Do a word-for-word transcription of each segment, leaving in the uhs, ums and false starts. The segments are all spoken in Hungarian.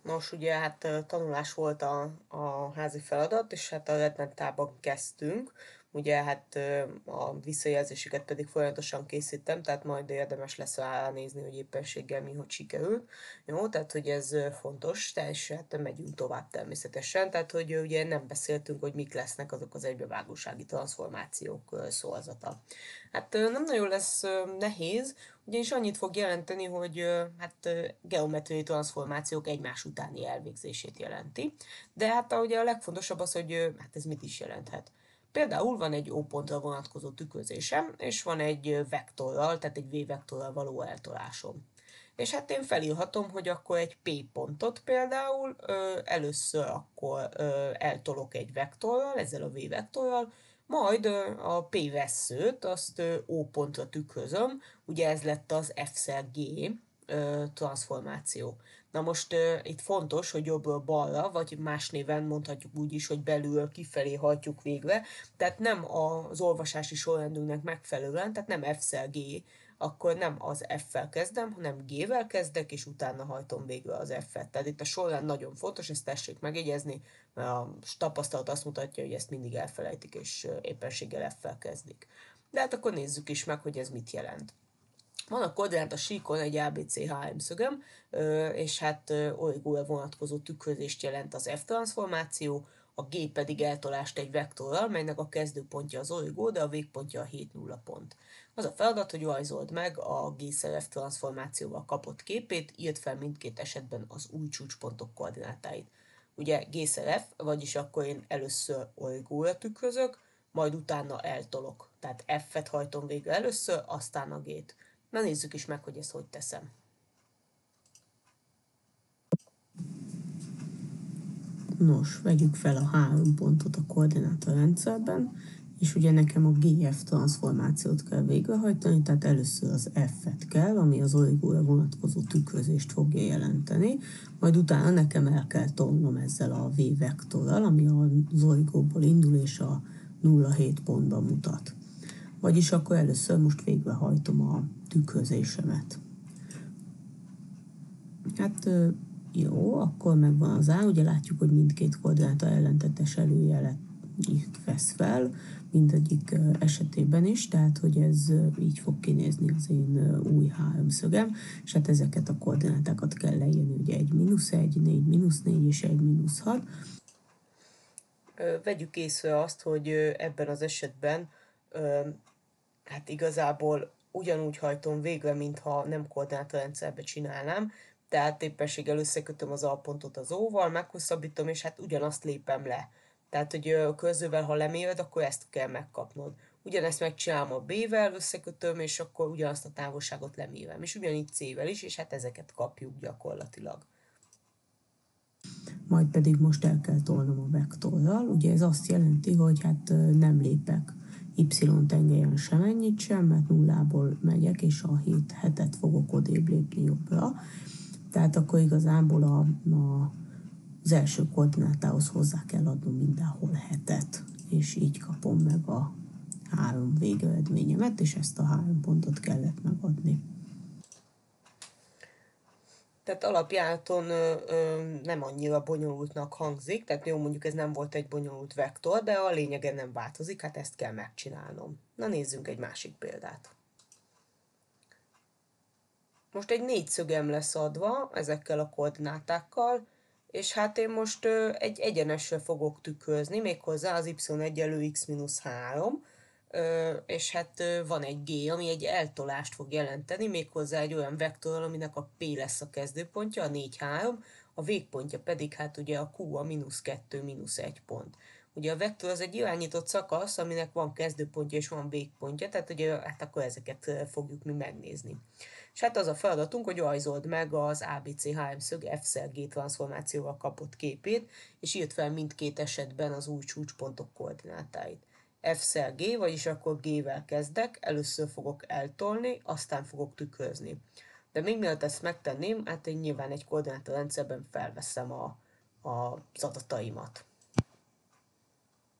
Nos, ugye hát ö, tanulás volt a, a házi feladat, és hát a Redmentában kezdtünk. Ugye hát ö, a visszajelzéseket pedig folyamatosan készítem, tehát majd érdemes lesz ránézni, hogy éppenséggel mi hogy sikerült. Jó, tehát hogy ez ö, fontos, és hát megyünk tovább természetesen. Tehát hogy ö, ugye nem beszéltünk, hogy mik lesznek azok az egybevágósági transformációk ö, szózata. Hát ö, nem nagyon lesz ö, nehéz, ugyanis annyit fog jelenteni, hogy ö, hát ö, geometriai transformációk egymás utáni elvégzését jelenti. De hát ugye a legfontosabb az, hogy ö, hát ez mit is jelenthet. Például van egy O pontra vonatkozó tükrözésem, és van egy ö, vektorral, tehát egy V vektorral való eltolásom. És hát én felírhatom, hogy akkor egy P pontot például ö, először akkor ö, eltolok egy vektorral, ezzel a V vektorral, majd ö, a P vesszőt azt ö, O pontra tükrözöm, ugye ez lett az F-szer G ö, transformáció. Na most ö, itt fontos, hogy jobbról balra, vagy más néven mondhatjuk úgy is, hogy belülről kifelé hajtjuk végre, tehát nem az olvasási sorrendünknek megfelelően, tehát nem F-szer G, akkor nem az F-fel kezdem, hanem G-vel kezdek, és utána hajtom végre az F-et. Tehát itt a sorrend nagyon fontos, ezt tessék megjegyezni, mert a tapasztalat azt mutatja, hogy ezt mindig elfelejtik, és éppenséggel F-fel kezdik. De hát akkor nézzük is meg, hogy ez mit jelent. Van a koordináta síkon egy á bé cé há em szögem, és hát origóra vonatkozó tükrözést jelent az F transformáció, a G pedig eltolást egy vektorral, melynek a kezdőpontja az origó, de a végpontja a hét nulla pont. Az a feladat, hogy rajzold meg a G-szer F transformációval kapott képét, írd fel mindkét esetben az új csúcspontok koordinátáit. Ugye G-szer F, vagyis akkor én először origóra tükrözök, majd utána eltolok. Tehát F-et hajtom végre először, aztán a G-t. Na nézzük is meg, hogy ezt hogy teszem. Nos, vegyük fel a három pontot a koordináta rendszerben, és ugye nekem a gé ef transformációt kell végrehajtani, tehát először az F-et kell, ami az origóra vonatkozó tükrözést fogja jelenteni, majd utána nekem el kell tolnom ezzel a V vektorral, ami az origóból indul és a nulla hét pontban mutat. Vagyis akkor először most végrehajtom a tükrözésemet. Hát jó, akkor megvan az A, ugye látjuk, hogy mindkét koordináta ellentétes előjelet itt vesz fel, mindegyik esetében is, tehát hogy ez így fog kinézni az én új háromszögem, és hát ezeket a koordinátákat kell leírni, ugye egy mínusz egy, négy mínusz négy és egy mínusz hat. Vegyük észre azt, hogy ebben az esetben hát igazából ugyanúgy hajtom végre, mintha nem koordinátorrendszerbe csinálnám, tehát éppenséggel összekötöm az A pontot az O-val, meghosszabbítom, és hát ugyanazt lépem le. Tehát, hogy a körzővel, ha leméred, akkor ezt kell megkapnod. Ugyanezt megcsinálom a B-vel, összekötöm, és akkor ugyanazt a távolságot lemérem. És ugyanígy C-vel is, és hát ezeket kapjuk gyakorlatilag. Majd pedig most el kell tolnom a vektorral, ugye ez azt jelenti, hogy hát nem lépek y-tengelyen semennyit sem, mert nullából megyek, és a hét hetet fogok odébb lépni jobbra. Tehát akkor igazából a, a, az első koordinátához hozzá kell adnom mindenhol hetet, és így kapom meg a három végeredményemet, és ezt a három pontot kellett megadni. Tehát alapjáton ö, ö, nem annyira bonyolultnak hangzik, tehát jó, mondjuk ez nem volt egy bonyolult vektor, de a lényege nem változik, hát ezt kell megcsinálnom. Na nézzünk egy másik példát. Most egy négyszögem lesz adva ezekkel a koordinátákkal, és hát én most ö, egy egyenesre fogok tükrözni, méghozzá az y egyenlő x mínusz három, ö, és hát ö, van egy g, ami egy eltolást fog jelenteni, méghozzá egy olyan vektorral, aminek a p lesz a kezdőpontja, a négy három, a végpontja pedig hát ugye a q, a mínusz kettő, mínusz egy pont. Ugye a vektor az egy irányított szakasz, aminek van kezdőpontja és van végpontja, tehát ugye hát akkor ezeket fogjuk mi megnézni. És hát az a feladatunk, hogy rajzold meg az á bé cé há em szög F-szer G transformációval kapott képét, és írd fel mindkét esetben az új csúcspontok koordinátáit. F-szer G, vagyis akkor G-vel kezdek, először fogok eltolni, aztán fogok tükrözni. De még mielőtt ezt megtenném, hát én nyilván egy koordinátorrendszerben felveszem a, a, az adataimat.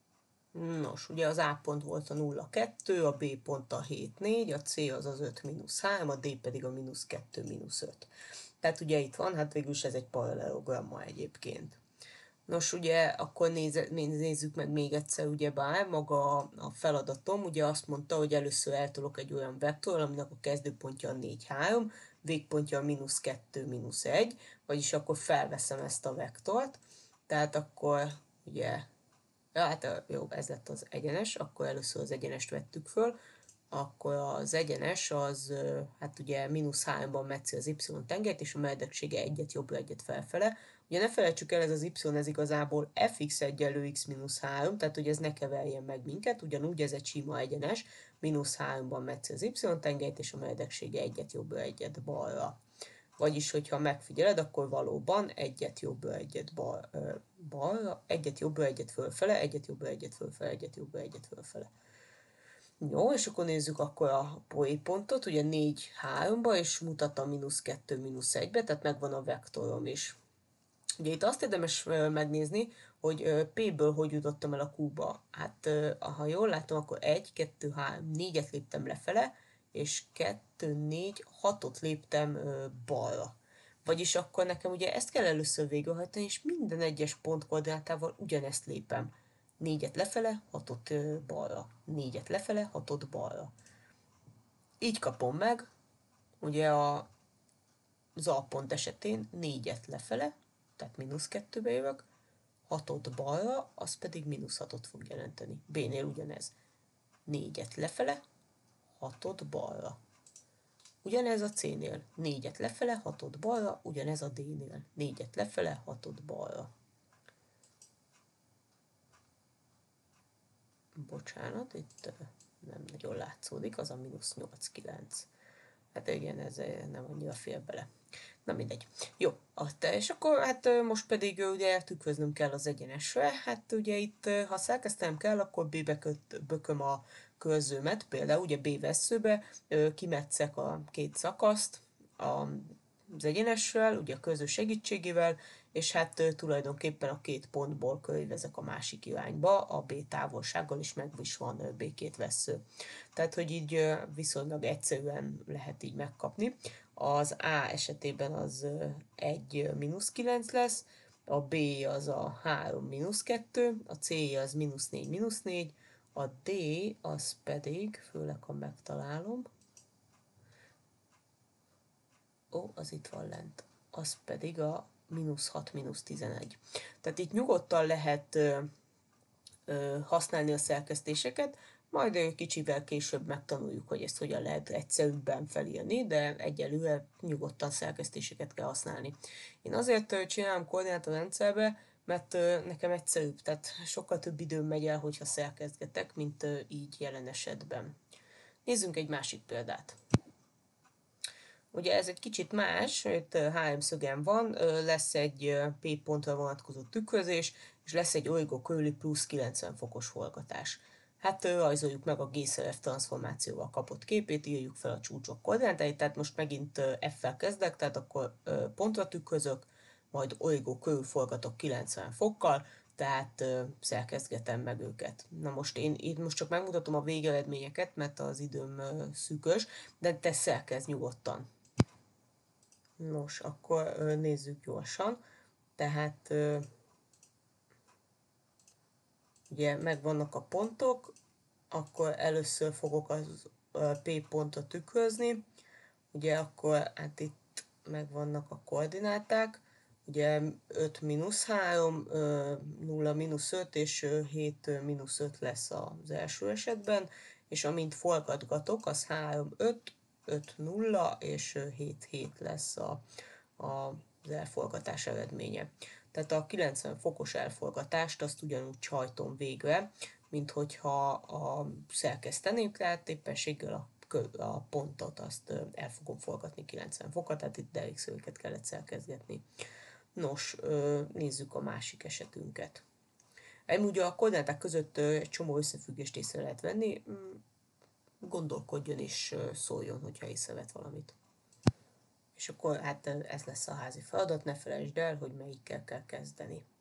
Nos, ugye az A pont volt a nulla kettő, a B pont a hét négy, a C az az öt mínusz három, a D pedig a mínusz kettő mínusz öt. Tehát ugye itt van, hát végülis ez egy paralelogramma egyébként. Nos, ugye akkor nézze, nézzük meg még egyszer, ugye bár maga a feladatom, ugye azt mondta, hogy először eltolok egy olyan vektor, aminek a kezdőpontja a négy három, végpontja a mínusz kettő mínusz egy, vagyis akkor felveszem ezt a vektort, tehát akkor ugye, ja, hát jó, ez lett az egyenes, akkor először az egyenest vettük föl, akkor az egyenes az, hát ugye mínusz háromban metszi az y tengelyt, és a meredeksége egyet jobbra, egyet felfele. Ugye ne felejtsük el, ez az y, ez igazából fx egyenlő x mínusz három, tehát hogy ez ne keverjen meg minket, ugyanúgy ez egy sima egyenes, mínusz háromban metszi az y tengelyt, és a meredeksége egyet jobbra, egyet balra. Vagyis, hogyha megfigyeled, akkor valóban egyet jobbra, egyet bal, balra, egyet jobbra, egyet fölfele, egyet jobbra, egyet fölfele, egyet jobbra, egyet fölfele. Jó, és akkor nézzük akkor a pontot, ugye négy háromba, és mutat a mínusz kettő mínusz egybe, tehát megvan a vektorom is. Ugye itt azt érdemes megnézni, hogy P-ből hogy jutottam el a Q-ba. Hát, ha jól látom, akkor egy, kettő, három, négyet léptem lefele, és kettő, négy, hatot léptem balra. Vagyis akkor nekem ugye ezt kell először végrehajtani, és minden egyes pont koordinátával ugyanezt lépem. Négyet lefele, hatot balra. Négyet lefele, hatot balra. Így kapom meg, ugye a, az A pont esetén négyet lefele, tehát mínusz kettőbe jövök, hatot balra, az pedig mínusz hatot fog jelenteni. B-nél ugyanez. négyet lefele, hatot balra. Ugyanez a C-nél. négyet lefele, hatot balra, ugyanez a D-nél. négyet lefele, hatot balra. Bocsánat, itt nem nagyon látszódik, az a mínusz nyolc kilenc. Hát igen, ez nem annyira fér bele. Na mindegy. Jó, te, és akkor hát most pedig ugye tükröznöm kell az egyenesre. Hát ugye itt, ha szerkesztenem kell, akkor B-be köt, bököm a körzőmet, például ugye B vesszőbe, kimetszek a két szakaszt az egyenessel, ugye a körző segítségével, és hát tulajdonképpen a két pontból körülvezek a másik irányba, a B távolsággal is meg is van B két vessző. Tehát, hogy így viszonylag egyszerűen lehet így megkapni. Az A esetében az egy mínusz kilenc lesz, a B az a három mínusz kettő, a C az mínusz négy mínusz négy, a D az pedig, főleg ha megtalálom, ó, az itt van lent, az pedig a mínusz hat mínusz tizenegy. Tehát itt nyugodtan lehet ö, ö, használni a szerkesztéseket, majd kicsivel később megtanuljuk, hogy ezt hogyan lehet egyszerűbben felírni, de egyelőre nyugodtan szerkesztéseket kell használni. Én azért csinálom koordinátorrendszerbe, mert nekem egyszerűbb, tehát sokkal több időm megy el, hogyha szerkesztgetek, mint így jelen esetben. Nézzünk egy másik példát. Ugye ez egy kicsit más, itt háromszögen van, lesz egy P pontra vonatkozó tükrözés, és lesz egy origó körüli plusz kilencven fokos forgatás. Hát rajzoljuk meg a G-szeref transformációval kapott képét, írjuk fel a csúcsok koordinátáit, tehát most megint F-fel kezdek, tehát akkor pontra tükrözök, majd origó körül forgatok kilencven fokkal, tehát szerkesztgetem meg őket. Na most én itt most csak megmutatom a végeredményeket, mert az időm szűkös, de te szerkezd nyugodtan. Nos, akkor nézzük gyorsan. Tehát ugye megvannak a pontok, akkor először fogok az P pontot tükrözni, ugye akkor hát itt megvannak a koordináták, ugye öt mínusz három, nulla mínusz öt és hét mínusz öt lesz az első esetben, és amint forgatgatok, az három öt, öt nulla és hét hét lesz a, a, az elforgatás eredménye. Tehát a kilencven fokos elforgatást azt ugyanúgy hajtom végre, mint hogyha a szerkesztenék, tehát éppenséggel a a pontot azt el fogom forgatni kilencven fokot, tehát itt derékszövéket kellett szerkezgetni. Nos, nézzük a másik esetünket. Ugye a koordináták között egy csomó összefüggést észre lehet venni, gondolkodjon és szóljon, hogyha észrevett valamit. És akkor hát ez lesz a házi feladat, ne felejtsd el, hogy melyikkel kell kezdeni.